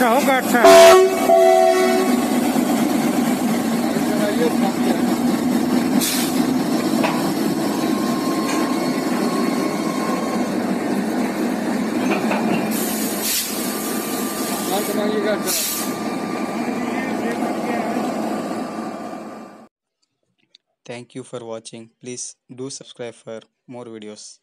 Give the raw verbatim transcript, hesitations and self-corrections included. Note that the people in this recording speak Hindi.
अच्छा होगा अच्छा। Thank you for watching. Please do subscribe for more videos.